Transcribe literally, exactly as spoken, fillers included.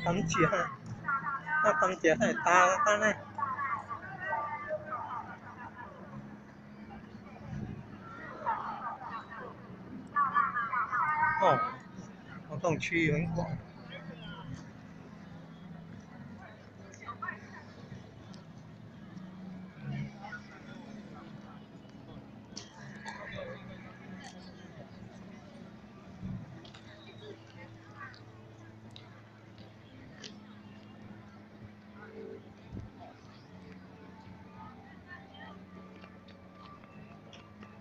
感謝，啊感謝係打翻咧。哦，我ต้อง去很廣。